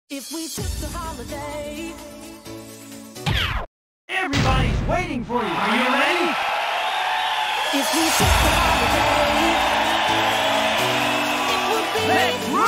If we took the holiday. Everybody's waiting for you. Are you ready? If we took the holiday, it would be. Let's roll!